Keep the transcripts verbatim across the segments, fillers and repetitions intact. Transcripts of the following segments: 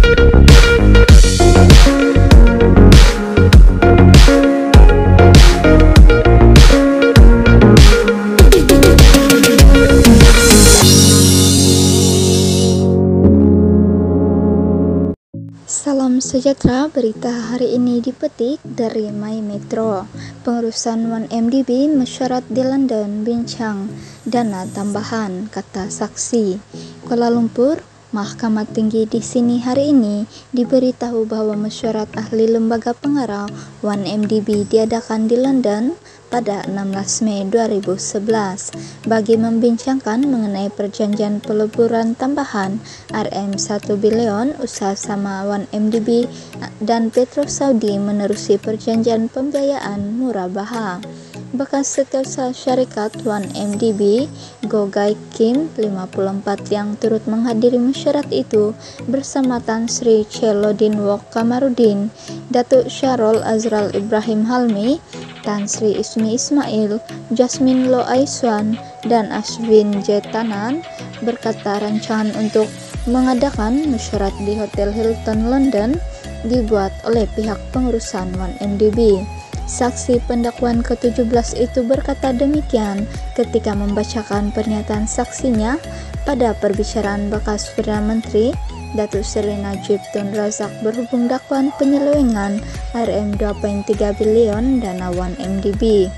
Salam sejahtera, berita hari ini dipetik dari My Metro. Pengurusan satu M D B mesyuarat di London bincang dana tambahan, kata saksi. Kuala Lumpur, Mahkamah Tinggi di sini hari ini diberitahu bahwa mesyuarat ahli lembaga pengarah satu M D B diadakan di London pada enam belas Mei dua ribu sebelas bagi membincangkan mengenai perjanjian peleburan tambahan R M satu bilion usaha sama satu M D B dan Petro Saudi menerusi perjanjian pembiayaan murabaha. Bekas setiausaha syarikat satu M D B, Go Gai Kim, lima puluh empat, yang turut menghadiri mesyuarat itu bersama Tan Sri Celodin Wok Kamarudin, Datuk Syarol Azral Ibrahim Halmi, Tan Sri Ismi Ismail, Jasmine Lo Aiswan, dan Ashwin Jetanan berkata rancangan untuk mengadakan mesyuarat di Hotel Hilton London dibuat oleh pihak pengurusan satu M D B. Saksi pendakwaan ke tujuh belas itu berkata demikian ketika membacakan pernyataan saksinya pada perbicaraan bekas Perdana Menteri Datuk Seri Najib Tun Razak berhubung dakwaan penyelewengan R M dua koma tiga bilion dana satu M D B.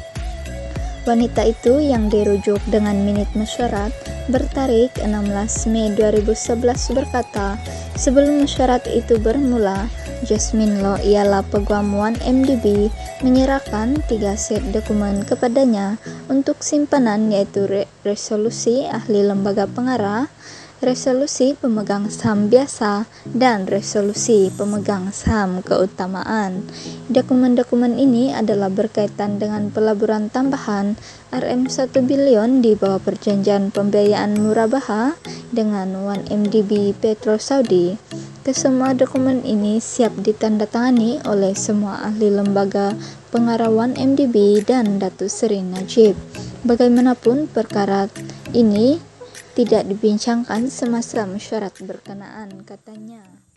Wanita itu yang dirujuk dengan minit mesyuarat bertarik enam belas Mei dua ribu sebelas berkata, sebelum mesyuarat itu bermula, Jasmine Lo ialah peguam satu M D B menyerahkan tiga set dokumen kepadanya untuk simpanan, yaitu re resolusi ahli lembaga pengarah, resolusi pemegang saham biasa, dan resolusi pemegang saham keutamaan. Dokumen-dokumen ini adalah berkaitan dengan peleburan tambahan R M satu bilion di bawah perjanjian pembiayaan murabaha dengan satu M D B Petro Saudi. Kesemua dokumen ini siap ditandatangani oleh semua ahli lembaga pengarah satu M D B dan Datuk Seri Najib. Bagaimanapun, perkara ini tidak dibincangkan semasa mesyuarat berkenaan, katanya.